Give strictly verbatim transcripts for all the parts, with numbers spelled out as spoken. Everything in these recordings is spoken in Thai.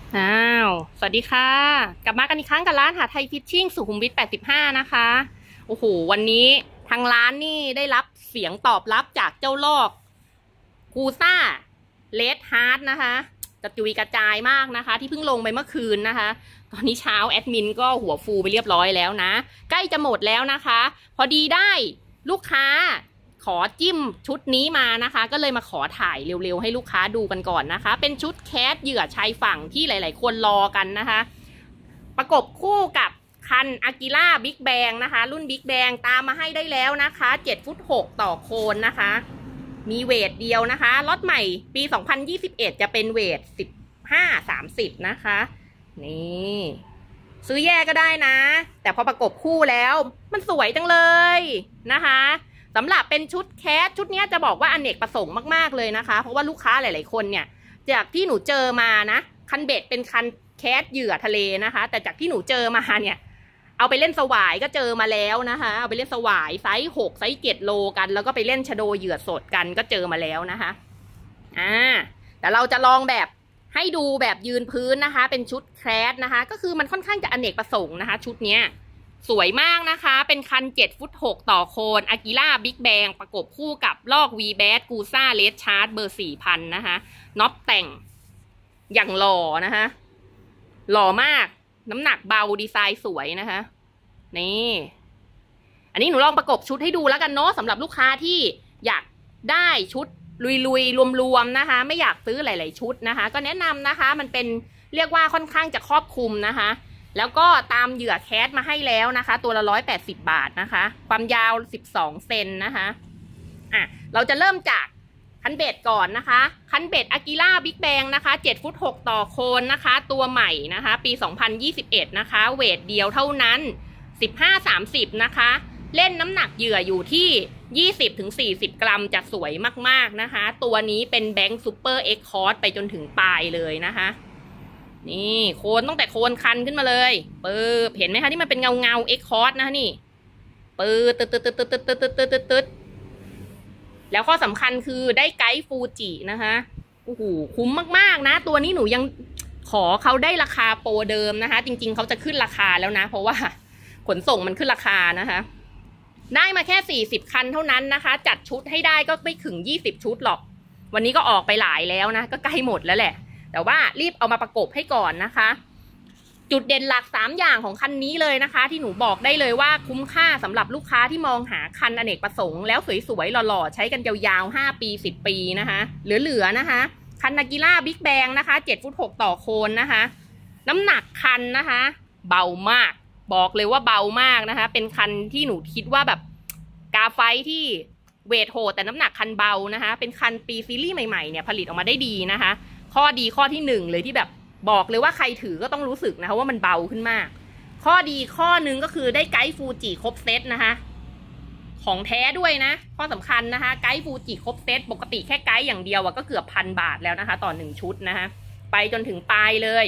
อ้าวสวัสดีค่ะกลับมากันอีกครั้งกับร้านหาไทยฟิชชิ่งสุขุมวิทแปดสิบห้านะคะโอ้โหวันนี้ทางร้านนี่ได้รับเสียงตอบรับจากเจ้าลอกกูซ่าเลดฮาร์ดนะคะกระจุยกระจายมากนะคะที่เพิ่งลงไปเมื่อคืนนะคะตอนนี้เช้าแอดมินก็หัวฟูไปเรียบร้อยแล้วนะใกล้จะหมดแล้วนะคะพอดีได้ลูกค้าขอจิ้มชุดนี้มานะคะก็เลยมาขอถ่ายเร็วๆให้ลูกค้าดูกันก่อนนะคะเป็นชุดแคสเหยื่อชายฝั่งที่หลายๆคนรอกันนะคะประกบคู่กับคันอากิล่าบิ๊กแบงนะคะรุ่นบิ๊กแบงตามมาให้ได้แล้วนะคะเจ็ดฟุตหกต่อโคนนะคะมีเวทเดียวนะคะล็อตใหม่ปีสองพันยี่สิบเอ็ดจะเป็นเวทสิบห้า สามสิบนะคะนี่ซื้อแยกก็ได้นะแต่พอประกบคู่แล้วมันสวยจังเลยนะคะสำหรับเป็นชุดแคสชุดนี้จะบอกว่าอเนกประสงค์มากๆเลยนะคะเพราะว่าลูกค้าหลายๆคนเนี่ยจากที่หนูเจอมานะคันเบ็ดเป็นคันแคสเหยื่อทะเลนะคะแต่จากที่หนูเจอมาเนี่ยเอาไปเล่นสวายก็เจอมาแล้วนะคะเอาไปเล่นสวายไซส์หกไซส์เจ็ดโลกันแล้วก็ไปเล่นชะโดเหยื่อสดกันก็เจอมาแล้วนะคะอ่าแต่เราจะลองแบบให้ดูแบบยืนพื้นนะคะเป็นชุดแคสนะคะก็คือมันค่อนข้างจะอเนกประสงค์นะคะชุดเนี้ยสวยมากนะคะเป็นคันเจ็ดฟุตหกต่อโคนอากิล่าบิ๊กแบงประกบคู่กับลอก V แบดกูซ่าเลดชาร์ดเบอร์สี่พันนะคะน็อปแต่งอย่างหล่อนะคะหล่อมากน้ำหนักเบาดีไซน์สวยนะคะนี่อันนี้หนูลองประกบชุดให้ดูแล้วกันเนาะสำหรับลูกค้าที่อยากได้ชุดลุยๆรวมๆนะคะไม่อยากซื้อหลายๆชุดนะคะก็แนะนำนะคะมันเป็นเรียกว่าค่อนข้างจะครอบคลุมนะคะแล้วก็ตามเหยื่อแคสมาให้แล้วนะคะตัวละร้อยแปดสิบบาทนะคะความยาวสิบสองเซนนะคะอ่ะเราจะเริ่มจากคันเบ็ดก่อนนะคะคันเบ็ดอากิล่าบิ๊กแบงนะคะเจ็ดฟุตหกต่อโคนนะคะตัวใหม่นะคะปีสองพันยี่สิบเอ็ดนะคะเวทเดียวเท่านั้นสิบห้า สามสิบนะคะเล่นน้ำหนักเหยื่ออยู่ที่ยี่สิบถึงสี่สิบกรัมจะสวยมากๆนะคะตัวนี้เป็นแบงค์ซูเปอร์เอ็กคอร์สไปจนถึงปลายเลยนะคะนี่โคนตั้งแต่โคนคันขึ้นมาเลยปื๊บเห็นไหมคะที่มันเป็นเงาเงาเอ็กคอร์สนะคะนี่ปื๊ดตึ๊ดตึ๊ดตึ๊ดตึ๊ดตึ๊ดตึ๊ดตึ๊ดตึ๊ดตึ๊ดแล้วข้อสำคัญคือได้ไกด์ฟูจินะคะโอ้โหคุ้มมากๆนะตัวนี้หนูยังขอเขาได้ราคาโปรเดิมนะคะจริงๆเขาจะขึ้นราคาแล้วนะเพราะว่าขนส่งมันขึ้นราคานะคะได้มาแค่สี่สิบคันเท่านั้นนะคะจัดชุดให้ได้ก็ไม่ถึงยี่สิบชุดหรอกวันนี้ก็ออกไปหลายแล้วนะก็ใกล้หมดแล้วแหละแต่ว่ารีบเอามาประกบให้ก่อนนะคะจุดเด่นหลักสามอย่างของคันนี้เลยนะคะที่หนูบอกได้เลยว่าคุ้มค่าสำหรับลูกค้าที่มองหาคันอเนกประสงค์แล้วสวยๆหล่อๆใช้กันยาวๆห้าปีสิบปีนะคะเหลือๆนะคะคันอากิล่าบิ๊กแบงนะคะเจ็ดฟุตหกต่อโคนนะคะน้ำหนักคันนะคะเบามากบอกเลยว่าเบามากนะคะเป็นคันที่หนูคิดว่าแบบกาไฟที่เวทโหดแต่น้ำหนักคันเบานะคะเป็นคันปีซีรีส์ใหม่ๆเนี่ยผลิตออกมาได้ดีนะคะข้อดีข้อที่หนึ่งเลยที่แบบบอกเลยว่าใครถือก็ต้องรู้สึกนะคะว่ามันเบาขึ้นมากข้อดีข้อหนึ่งก็คือได้ไกด์ฟูจิครบเซตนะคะของแท้ด้วยนะข้อสำคัญนะคะไกด์ฟูจิครบเซตปกติแค่ไกด์อย่างเดียวก็เกือบพันบาทแล้วนะคะต่อหนึ่งชุดนะคะไปจนถึงปลายเลย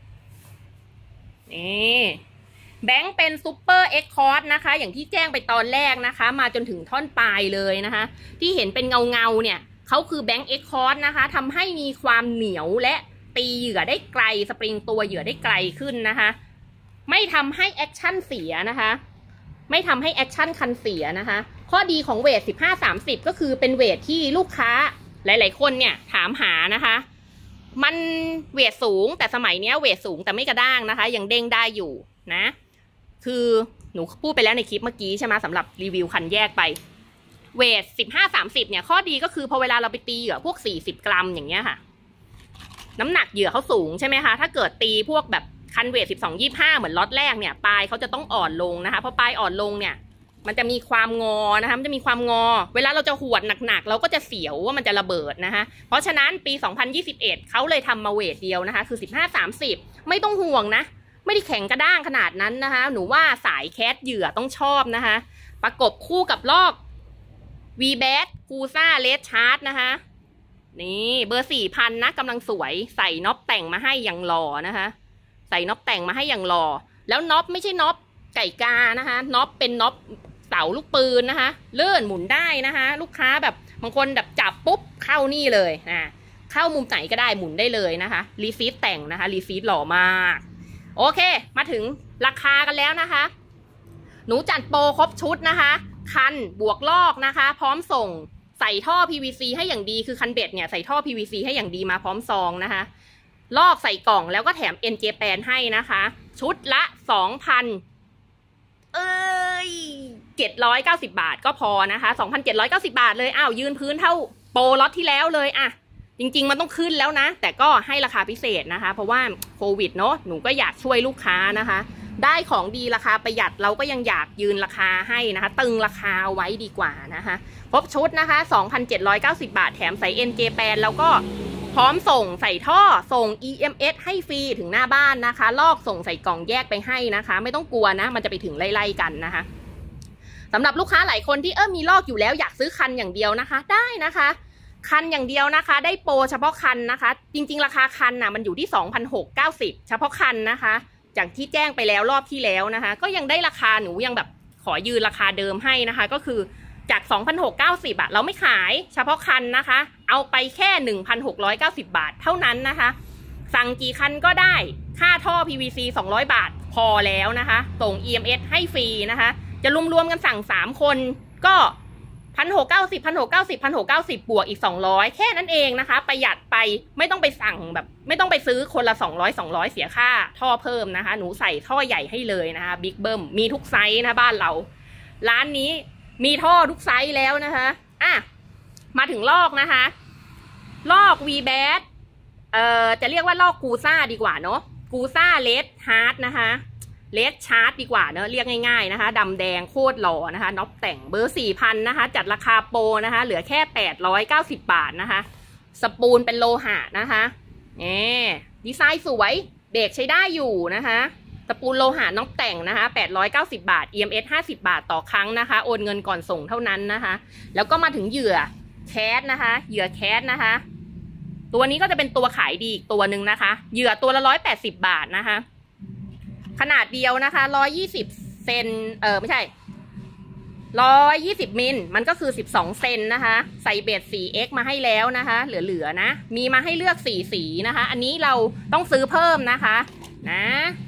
นี่แบงค์เป็นซูเปอร์เอ็กคอร์สนะคะอย่างที่แจ้งไปตอนแรกนะคะมาจนถึงท่อนปลายเลยนะคะที่เห็นเป็นเงาเงาเนี่ยเขาคือแบงค์เอ็กคอร์สนะคะทำให้มีความเหนียวและตีเหยื่อได้ไกลสปริงตัวเหยื่อได้ไกลขึ้นนะคะไม่ทำให้แอคชั่นเสียนะคะไม่ทำให้แอคชั่นคันเสียนะคะข้อดีของเวทสิบห้า สามสิบก็คือเป็นเวทที่ลูกค้าหลายๆคนเนี่ยถามหานะคะมันเวทสูงแต่สมัยนี้เวทสูงแต่ไม่กระด้างนะคะยังเด้งได้อยู่นะคือหนูพูดไปแล้วในคลิปเมื่อกี้ใช่ไหมสำหรับรีวิวคันแยกไปเวทสิบห้า สามสิบเนี่ยข้อดีก็คือพอเวลาเราไปตีเหยื่อพวกสี่สิบกรัมอย่างเงี้ยค่ะน้ำหนักเหยื่อเขาสูงใช่ไหมคะถ้าเกิดตีพวกแบบคันเวทสิบสอง ยี่สิบห้าเหมือนล็อตแรกเนี่ยปลายเขาจะต้องอ่อนลงนะคะเพราะปลายอ่อนลงเนี่ยมันจะมีความงอนะคะมันจะมีความงอเวลาเราจะหวดหนักๆเราก็จะเสียวว่ามันจะระเบิดนะคะเพราะฉะนั้นปีสองพันยี่สิบเอ็ดเขาเลยทำมาเวทเดียวนะคะคือสิบห้า สามสิบไม่ต้องห่วงนะไม่ได้แข็งกระด้างขนาดนั้นนะคะหนูว่าสายแคสเหยื่อต้องชอบนะคะประกบคู่กับลอก V แบดกูซ่าเลดชาร์ดนะคะนี่เบอร์สี่พันนะกำลังสวยใส่น็อปแต่งมาให้อย่างหล่อนะคะใส่น็อปแต่งมาให้อย่างหล่อแล้วน็อปไม่ใช่น็อปไก่กานะคะน็อปเป็นน็อปเสาลูกปืนนะคะเลื่อนหมุนได้นะคะลูกค้าแบบบางคนแบบจับปุ๊บเข้านี่เลยนะเข้ามุมไหนก็ได้หมุนได้เลยนะคะรีซีทแต่งนะคะรีซีทหล่อมากโอเคมาถึงราคากันแล้วนะคะหนูจัดโปรครบชุดนะคะคันบวกลอกนะคะพร้อมส่งใส่ท่อ พี วี ซี ให้อย่างดีคือคันเบ็ดเนี่ยใส่ท่อ พี วี ซี ให้อย่างดีมาพร้อมซองนะคะลอกใส่กล่องแล้วก็แถม เอ็น เจ แปน ให้นะคะชุดละ สองพัน เอ้ยเจ็ดร้อยเก้าสิบบาทก็พอนะคะ สองพันเจ็ดร้อยเก้าสิบบาทเลยอ้าวยืนพื้นเท่าโปรล็อตที่แล้วเลยอะจริงๆมันต้องขึ้นแล้วนะแต่ก็ให้ราคาพิเศษนะคะเพราะว่าโควิดเนาะหนูก็อยากช่วยลูกค้านะคะได้ของดีราคาประหยัดเราก็ยังอยากยืนราคาให้นะคะตึงราคาไว้ดีกว่านะคะครบชุดนะคะ สองพันเจ็ดร้อยเก้าสิบบาทแถมใส่ เอ็น เจ แปน แล้วก็พร้อมส่งใส่ท่อส่ง อี เอ็ม เอส ให้ฟรีถึงหน้าบ้านนะคะลอกส่งใส่กล่องแยกไปให้นะคะไม่ต้องกลัวนะมันจะไปถึงไล่ๆกันนะคะสำหรับลูกค้าหลายคนที่เออมีลอกอยู่แล้วอยากซื้อคันอย่างเดียวนะคะได้นะคะคันอย่างเดียวนะคะได้โปรเฉพาะคันนะคะจริงๆราคาคันน่ะมันอยู่ที่ สองพันหกร้อยเก้าสิบ เฉพาะคันนะคะจากที่แจ้งไปแล้วรอบที่แล้วนะคะก็ยังได้ราคาหนูยังแบบขอยืนราคาเดิมให้นะคะก็คือจาก สองพันหกร้อยเก้าสิบ อะเราไม่ขายเฉพาะคันนะคะเอาไปแค่ หนึ่งพันหกร้อยเก้าสิบบาทเท่านั้นนะคะสั่งกี่คันก็ได้ค่าท่อ พี วี ซี สองร้อยบาทพอแล้วนะคะส่ง อี เอ็ม เอส ให้ฟรีนะคะจะรวมๆกันสั่งสามคนก็หนึ่งพันหกร้อยเก้าสิบ หนึ่งพันหกร้อยเก้าสิบ หนึ่งพันหกร้อยเก้าสิบบวกอีกสองร้อยแค่นั้นเองนะคะประหยัดไปไม่ต้องไปสั่งแบบไม่ต้องไปซื้อคนละสองร้อย สองร้อยเสียค่าท่อเพิ่มนะคะหนูใส่ท่อใหญ่ให้เลยนะคะบิ๊กเบิ้มมีทุกไซส์นะบ้านเราร้านนี้มีท่อทุกไซส์แล้วนะคะอ่ะมาถึงลอกนะคะลอก V แบดเอ่อจะเรียกว่าลอกกูซ่าดีกว่าเนาะกูซ่าเลดฮาร์ดนะคะเลดชาร์ตดีกว่าเนอะเรียกง่ายๆนะคะดำแดงโคตรหล่อนะคะน็อปแต่งเบอร์ สี่พัน นะคะจัดราคาโปรนะคะเหลือแค่แปดร้อยเก้าสิบบาทนะคะสปูลเป็นโลหะนะคะนี่ดีไซน์สวยเบรกใช้ได้อยู่นะคะสปูลโลหะน็อปแต่งนะคะแปดร้อยเก้าสิบบาท อี เอ็ม เอส ห้าสิบบาทต่อครั้งนะคะโอนเงินก่อนส่งเท่านั้นนะคะแล้วก็มาถึงเหยื่อแคสนะคะเหยื่อแคสนะคะตัวนี้ก็จะเป็นตัวขายดีอีกตัวหนึ่งนะคะเหยื่อตัวละร้อยแปดสิบบาทนะคะขนาดเดียวนะคะร้อยยี่สิบเซนเออไม่ใช่ร้อยยี่สิบมิลมันก็คือสิบสองเซนนะคะใส่เบส สี่ เอ็กซ์ มาให้แล้วนะคะเหลือๆนะมีมาให้เลือกสี่สีนะคะอันนี้เราต้องซื้อเพิ่มนะคะนะ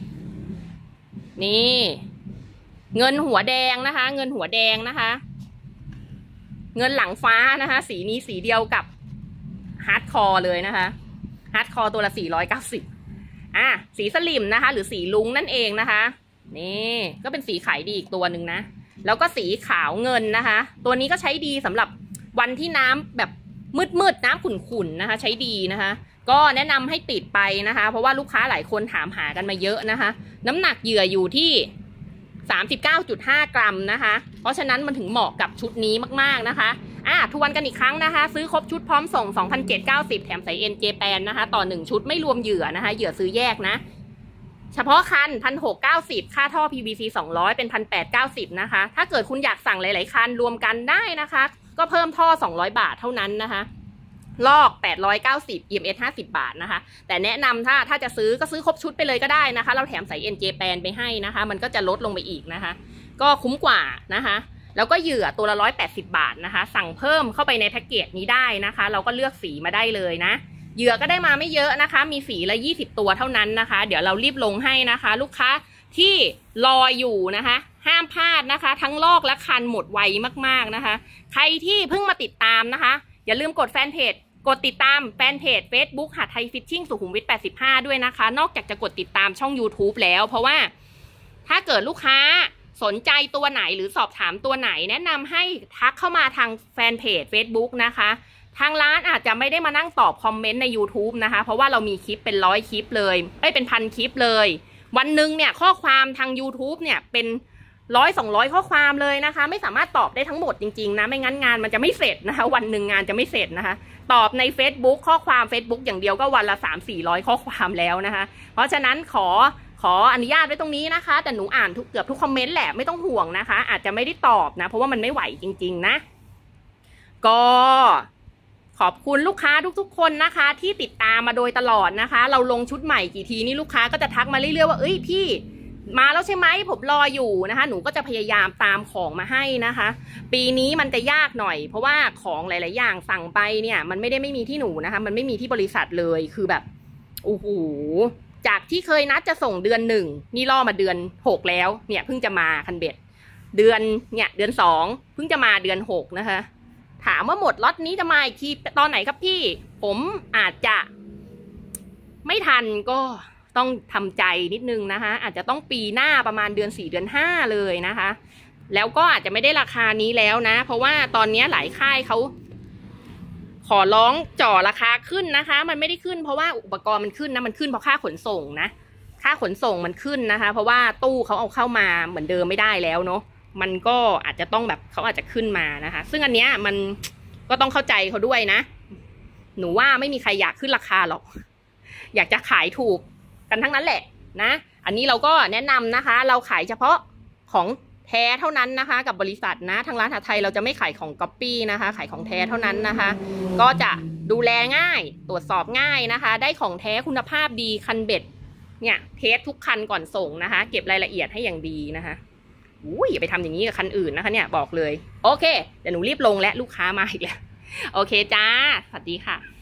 นี่เงินหัวแดงนะคะเงินหัวแดงนะคะเงินหลังฟ้านะคะสีนี้สีเดียวกับฮาร์ดคอร์เลยนะคะฮาร์ดคอร์ตัวละสี่ร้อยเก้าสิบอ่ะสีสลิมนะคะหรือสีลุ้งนั่นเองนะคะนี่ก็เป็นสีขายดีอีกตัวหนึ่งนะแล้วก็สีขาวเงินนะคะตัวนี้ก็ใช้ดีสำหรับวันที่น้ำแบบมืดๆน้ำขุ่นๆนะคะใช้ดีนะคะก็แนะนำให้ติดไปนะคะเพราะว่าลูกค้าหลายคนถามหากันมาเยอะนะคะน้ำหนักเหยื่ออยู่ที่ สามสิบเก้าจุดห้า กรัมนะคะเพราะฉะนั้นมันถึงเหมาะกับชุดนี้มากๆนะคะอ่ะทวนกันอีกครั้งนะคะซื้อครบชุดพร้อมส่ง สองพันเจ็ดร้อยเก้าสิบ แถมใส่ เอ็น เจ แปน นะคะต่อหนึ่งชุดไม่รวมเหยื่อนะคะเหยื่อซื้อแยกนะเฉพาะคัน หนึ่งพันหกร้อยเก้าสิบ ค่าท่อ พี วี ซี สองร้อยเป็น หนึ่งพันแปดร้อยเก้าสิบ นะคะถ้าเกิดคุณอยากสั่งหลายๆคันรวมกันได้นะคะก็เพิ่มท่อสองร้อยบาทเท่านั้นนะคะลอกแปดร้อยเก้าสิบ อี เอ็ม เอส ห้าสิบบาทนะคะแต่แนะนำถ้าถ้าจะซื้อก็ซื้อครบชุดไปเลยก็ได้นะคะเราแถมใส่ เอ็น เจ แปน ไปให้นะคะมันก็จะลดลงไปอีกนะคะก็คุ้มกว่านะคะแล้วก็เหยื่อตัวละหนึ่งร้อยแปดสิบบาทนะคะสั่งเพิ่มเข้าไปในแพ็กเกจนี้ได้นะคะเราก็เลือกสีมาได้เลยนะเหยื่อก็ได้มาไม่เยอะนะคะมีสีละยี่สิบตัวเท่านั้นนะคะเดี๋ยวเรารีบลงให้นะคะลูกค้าที่รออยู่นะคะห้ามพลาดนะคะทั้งลอกและคันหมดไวมากๆนะคะใครที่เพิ่งมาติดตามนะคะอย่าลืมกดแฟนเพจกดติดตามแฟนเพจ Facebook หาดไทยฟิชชิ่งสุขุมวิทแปดสิบห้าด้วยนะคะนอกจากจะกดติดตามช่อง YouTube แล้วเพราะว่าถ้าเกิดลูกค้าสนใจตัวไหนหรือสอบถามตัวไหนแนะนำให้ทักเข้ามาทางแฟนเพจ Facebook นะคะทางร้านอาจจะไม่ได้มานั่งตอบคอมเมนต์ใน YouTube นะคะเพราะว่าเรามีคลิปเป็นร้อยคลิปเลยเอ้ยเป็นพันคลิปเลยวันหนึ่งเนี่ยข้อความทาง YouTube เนี่ยเป็นร้อยสองร้อยข้อความเลยนะคะไม่สามารถตอบได้ทั้งหมดจริงๆนะไม่งั้นงานมันจะไม่เสร็จนะคะวันหนึ่งงานจะไม่เสร็จนะคะตอบใน Facebook ข้อความ Facebook อย่างเดียวก็วันละ สามถึงสี่ร้อย ข้อความแล้วนะคะเพราะฉะนั้นขอขออนุญาตไว้ตรงนี้นะคะแต่หนูอ่านทุกเกือบทุกคอมเมนต์แหละไม่ต้องห่วงนะคะอาจจะไม่ได้ตอบนะเพราะว่ามันไม่ไหวจริงๆนะก็ขอบคุณลูกค้าทุกๆคนนะคะที่ติดตามมาโดยตลอดนะคะเราลงชุดใหม่กี่ทีนี่ลูกค้าก็จะทักมาเรื่อยๆว่าเอ้ยพี่มาแล้วใช่ไหมผมรออยู่นะคะหนูก็จะพยายามตามของมาให้นะคะปีนี้มันจะยากหน่อยเพราะว่าของหลายๆอย่างสั่งไปเนี่ยมันไม่ได้ไม่มีที่หนูนะคะมันไม่มีที่บริษัทเลยคือแบบโอ้โหจากที่เคยนัดจะส่งเดือนหนึ่งนี่ล่อมาเดือนหกแล้วเนี่ยเพิ่งจะมาคันเบ็ดเดือนเนี่ยเดือนสองเพิ่งจะมาเดือนหกนะคะถามว่าหมดล็อตนี้จะมาอีกทีตอนไหนครับพี่ผมอาจจะไม่ทันก็ต้องทำใจนิดนึงนะคะอาจจะต้องปีหน้าประมาณเดือนสี่เดือนห้าเลยนะคะแล้วก็อาจจะไม่ได้ราคานี้แล้วนะเพราะว่าตอนนี้หลายค่ายเขาขอร้องจ่อราคาขึ้นนะคะมันไม่ได้ขึ้นเพราะว่าอุปกรณ์มันขึ้นนะมันขึ้นเพราะค่าขนส่งนะค่าขนส่งมันขึ้นนะคะเพราะว่าตู้เขาเอาเข้ามาเหมือนเดิมไม่ได้แล้วเนาะมันก็อาจจะต้องแบบเขาอาจจะขึ้นมานะคะซึ่งอันเนี้ยมันก็ต้องเข้าใจเขาด้วยนะหนูว่าไม่มีใครอยากขึ้นราคาหรอกอยากจะขายถูกกันทั้งนั้นแหละนะอันนี้เราก็แนะนำนะคะเราขายเฉพาะของแท้เท่านั้นนะคะกับบริษัทนะทางร้านอาหารไทยเราจะไม่ขายของก๊อปปี้นะคะขายของแท้เท่านั้นนะคะก็จะดูแลง่ายตรวจสอบง่ายนะคะได้ของแท้คุณภาพดีคันเบ็ดเนี่ยเทสทุกคันก่อนส่งนะคะเก็บรายละเอียดให้อย่างดีนะคะอุ้ยอย่าไปทำอย่างนี้กับคันอื่นนะคะเนี่ยบอกเลยโอเคเดี๋ยวหนูรีบลงและลูกค้ามาอีกแล้วโอเคจ้าสวัสดีค่ะ